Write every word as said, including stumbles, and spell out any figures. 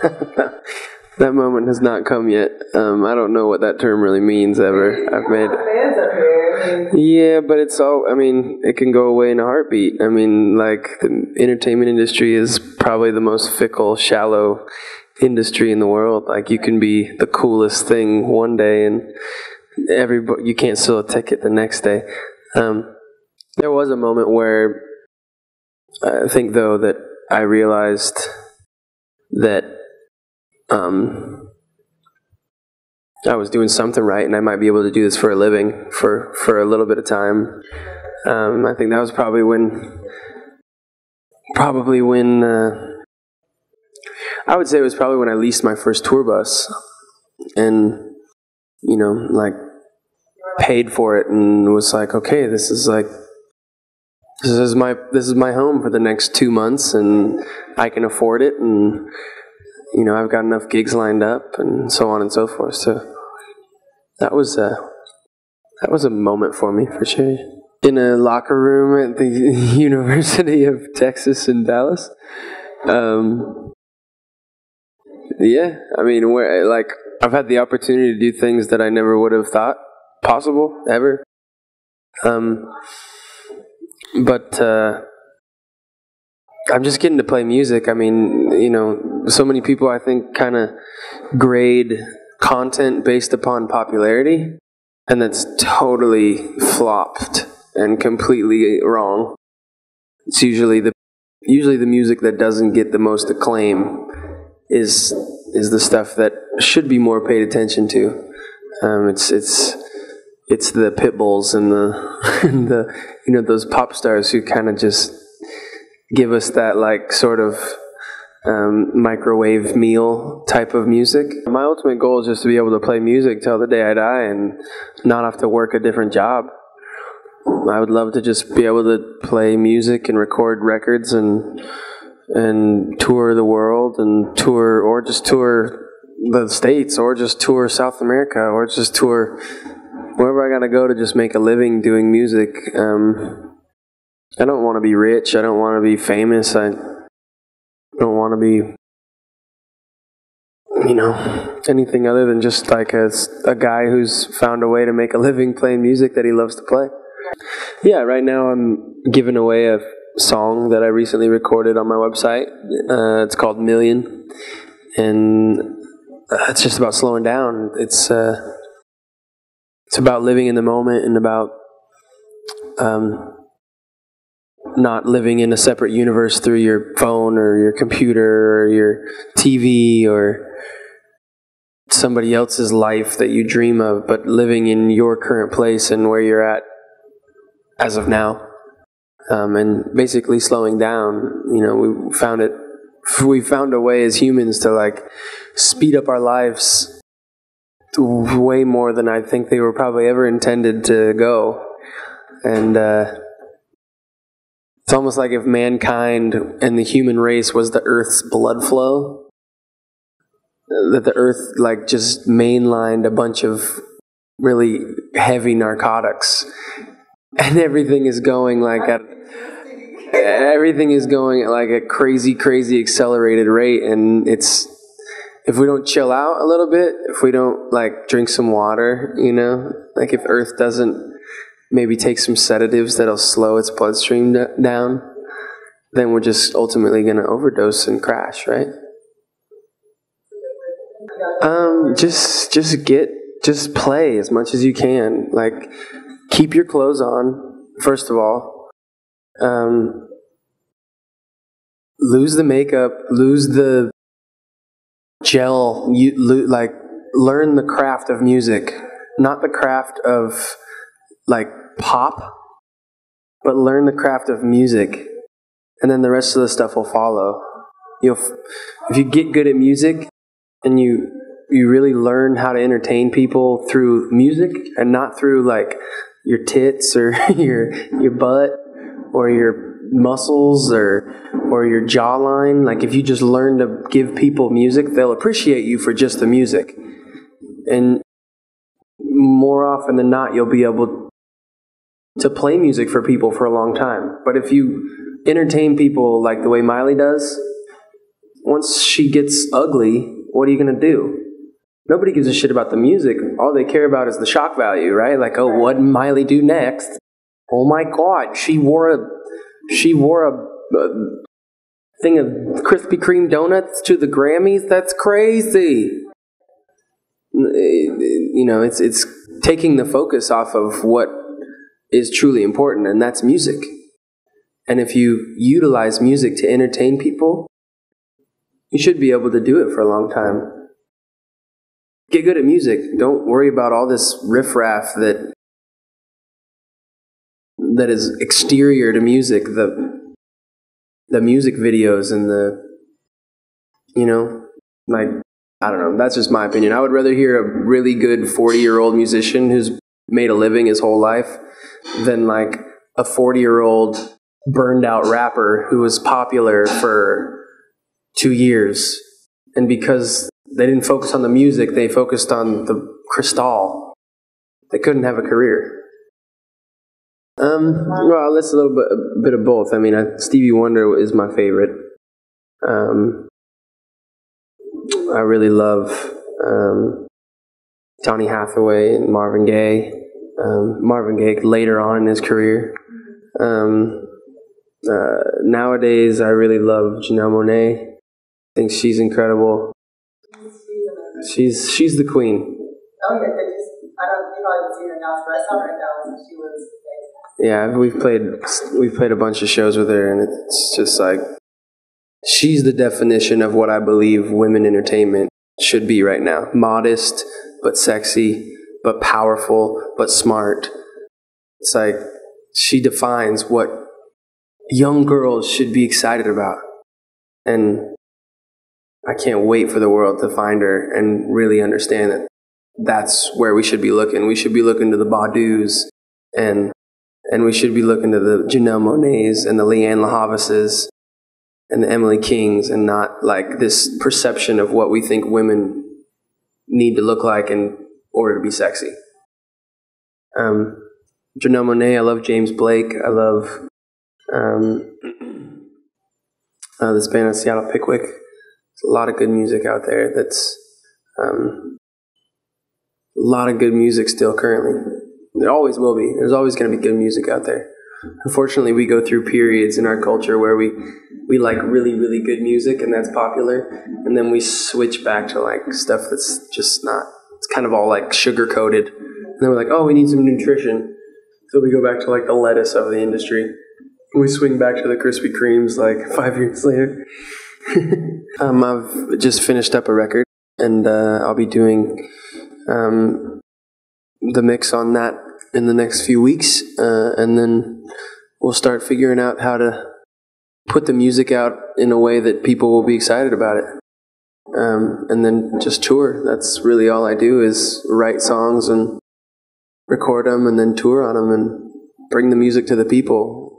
That moment has not come yet. Um, I don't know what that term really means ever. I've made. Yeah, but it's all. I mean, it can go away in a heartbeat. I mean, like the entertainment industry is probably the most fickle, shallow industry in the world. Like you can be the coolest thing one day, and everybody you can't sell a ticket the next day. Um, there was a moment where I think, though, that I realized that. Um, I was doing something right, and I might be able to do this for a living for, for a little bit of time. Um, I think that was probably when, probably when, uh, I would say it was probably when I leased my first tour bus, and, you know, like, paid for it, and was like, okay, this is like, this is my, this is my home for the next two months, and I can afford it, and you know, I've got enough gigs lined up, and so on and so forth. So that was a that was a moment for me, for sure. In a locker room at the University of Texas in Dallas. Um, yeah, I mean, where like I've had the opportunity to do things that I never would have thought possible ever. Um, but. Uh, I'm just getting to play music. I mean, you know, so many people I think kind of grade content based upon popularity, and that's totally flopped and completely wrong. It's usually the usually the music that doesn't get the most acclaim is is the stuff that should be more paid attention to. Um, it's it's it's the pit bulls and the and the you know those pop stars who kind of just give us that like sort of um, microwave meal type of music. My ultimate goal is just to be able to play music till the day I die and not have to work a different job. I would love to just be able to play music and record records and and tour the world and tour or just tour the States or just tour South America or just tour wherever I gotta go to just make a living doing music. Um, I don't want to be rich. I don't want to be famous. I don't want to be, you know, anything other than just like a, a guy who's found a way to make a living playing music that he loves to play. Yeah, right now I'm giving away a song that I recently recorded on my website. Uh, it's called Million, and uh, it's just about slowing down. It's uh, it's about living in the moment and about um. not living in a separate universe through your phone or your computer or your T V or somebody else's life that you dream of, but living in your current place and where you're at as of now. Um, and basically slowing down. You know, we found it, we found a way as humans to like speed up our lives way more than I think they were probably ever intended to go. And, uh, it's almost like if mankind and the human race was the Earth's blood flow, that the Earth like just mainlined a bunch of really heavy narcotics, and everything is going like at everything is going at like a crazy, crazy accelerated rate, and it's if we don't chill out a little bit, if we don't like drink some water, you know, like if Earth doesn't maybe take some sedatives that'll slow its bloodstream d- down, then we're just ultimately going to overdose and crash, right? Um, just, just get, just play as much as you can. Like, keep your clothes on, first of all. Um, lose the makeup, lose the gel, you, lo- like, learn the craft of music, not the craft of, like, pop, but learn the craft of music, and then the rest of the stuff will follow. You'll, if you get good at music, and you you really learn how to entertain people through music, and not through like your tits or your your butt or your muscles or or your jawline. Like if you just learn to give people music, they'll appreciate you for just the music, and more often than not, you'll be able to play music for people for a long time. But if you entertain people like the way Miley does, once she gets ugly, what are you going to do? Nobody gives a shit about the music. All they care about is the shock value, right? Like, oh, what did Miley do next? Oh my God, she wore a she wore a, a thing of Krispy Kreme donuts to the Grammys. That's crazy. You know, it's it's taking the focus off of what is truly important, and that's music. And if you utilize music to entertain people, you should be able to do it for a long time. Get good at music. Don't worry about all this riffraff that that is exterior to music, the the music videos and the, you know, like, I don't know. That's just my opinion. I would rather hear a really good forty-year-old musician who's made a living his whole life than like a forty-year-old burned out rapper who was popular for two years. And because they didn't focus on the music, they focused on the crystal. They couldn't have a career. Um, well, that's a little bit, a bit of both. I mean, I, Stevie Wonder is my favorite. Um, I really love um, Johnny Hathaway and Marvin Gaye. Um, Marvin Gaye later on in his career. Um, uh, nowadays, I really love Janelle Monáe. I think she's incredible. She's she's the queen. Oh yeah, I don't you probably haven't seen her now, but I saw her in Dallas. She was amazing. Yeah, we've played we've played a bunch of shows with her, and it's just like she's the definition of what I believe women entertainment should be right now. Modest, but sexy, but powerful, but smart. It's like she defines what young girls should be excited about. And I can't wait for the world to find her and really understand that that's where we should be looking. We should be looking to the Badus, and and we should be looking to the Janelle Monáes and the Leanne LaHavises and the Emily Kings, and not like this perception of what we think women need to look like in order to be sexy. Um, Janelle Monáe, I love James Blake. I love um, uh, this band in Seattle, Pickwick. There's a lot of good music out there. That's um, a lot of good music still currently. There always will be. There's always going to be good music out there. Unfortunately, we go through periods in our culture where we, we like really, really good music, and that's popular. And then we switch back to like stuff that's just not, it's kind of all like sugar-coated. And then we're like, oh, we need some nutrition. So we go back to like the lettuce of the industry. And we swing back to the Krispy Kremes like five years later. um, I've just finished up a record, and uh, I'll be doing um, the mix on that in the next few weeks, uh, and then we'll start figuring out how to put the music out in a way that people will be excited about it, um, and then just tour. That's really all I do, is write songs and record them and then tour on them and bring the music to the people.